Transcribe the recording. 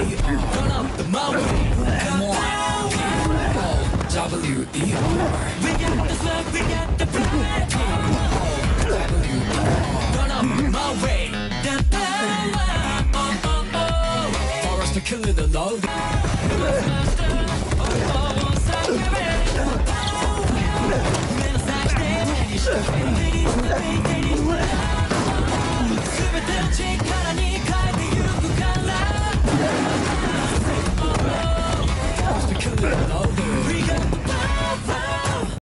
Run up the mountain. Come on. W-E-R. We got the slug, we got the pride. W-E-R. Run up my way. The power. Oh, oh, oh. For us to kill it alone. Super